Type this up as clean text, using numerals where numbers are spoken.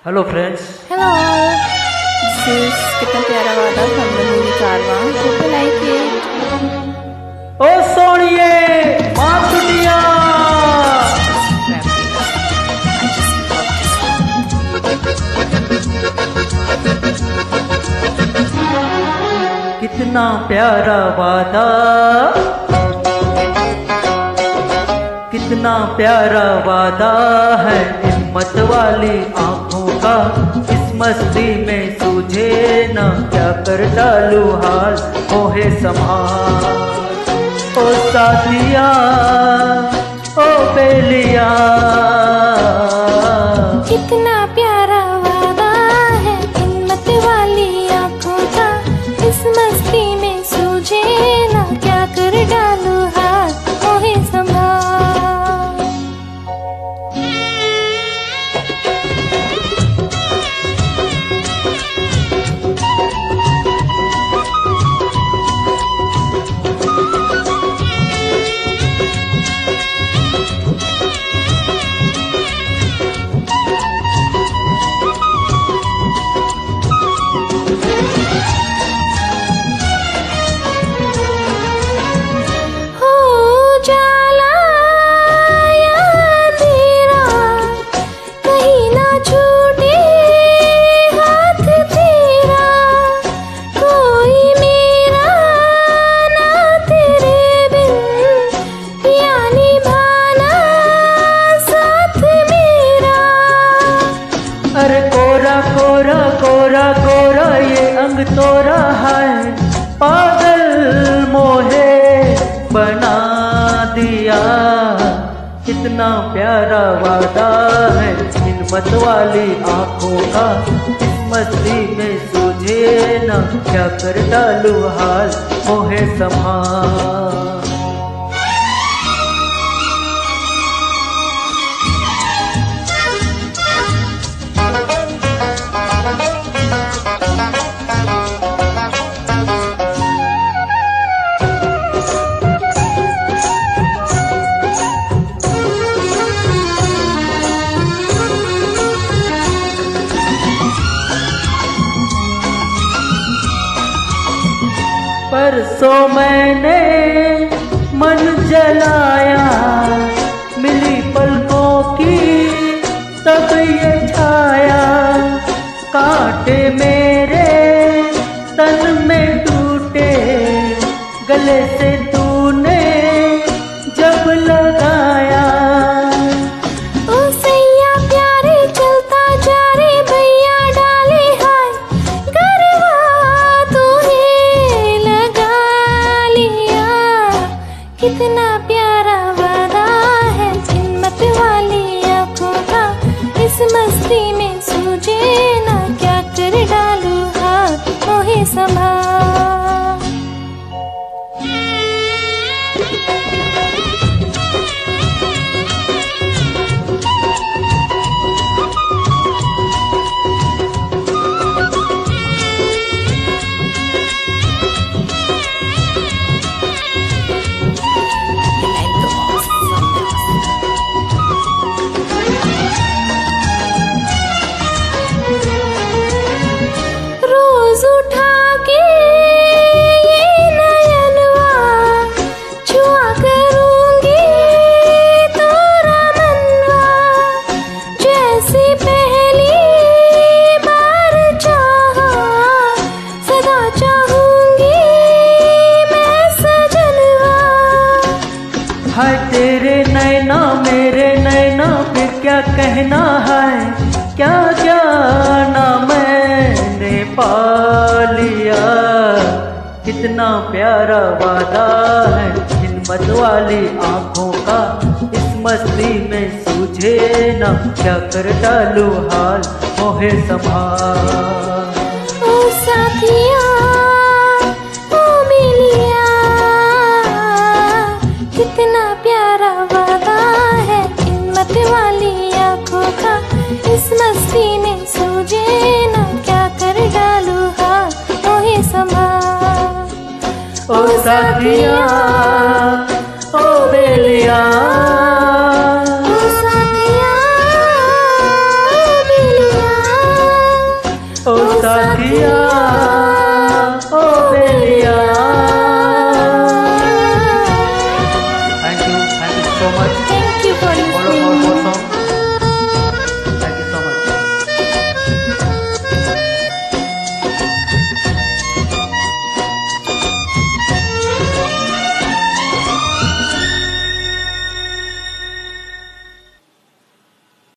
Hello friends. Hello all, this is कितना प्यारा वादा from the movie Karwaan. Hope you like it. ओ सोनिए मां छुटिया कितना प्यारा वादा, कितना प्यारा वादा है हिम्मत वाली आंखों का। इस मस्ती में सूझे ना क्या कर डालू हाल मोहे संभाल। ओ साथिया ओ बेलिया, कितना प्यारा वादा है हिम्मत वाली आंखों का। इस मस्ती में सूझे ना क्या कर डालू हाथ मोहे संभाल। अरे कोरा कोरा कोरा कोरा ये अंग तोरा है, पागल मोहे बना दिया। कितना प्यारा वादा है हिम्मत वाली आंखों का। इस मस्ती में सूझे ना क्या कर डालू हाल मोहे संभाल। परसों मैंने मन जलाया, मिली पलकों की तब ये छाया। कांटे मेरे तन में टूटे, गले से तूने जब लगाया। कितना प्यारा वादा है हिम्मत वाली आंखों का। इस मस्ती में सूझे ना क्या कर डालू हाथ मोहे संभाल। हाय तेरे नैना मेरे नैना फिर क्या कहना है, क्या जाना मैंने पा लिया। कितना प्यारा वादा है हिम्मत वाली आंखों का। इस मस्ती में सूझे ना क्या कर डालू हाल मोहे संभाल। ओ साथिया ओ मिलिया, कितना प्यारा वादा है हिम्मत वाली आंखों का। इस मस्ती में सूझे ना क्या कर डालू हाथ मोहे संभाल। ओ साथिया।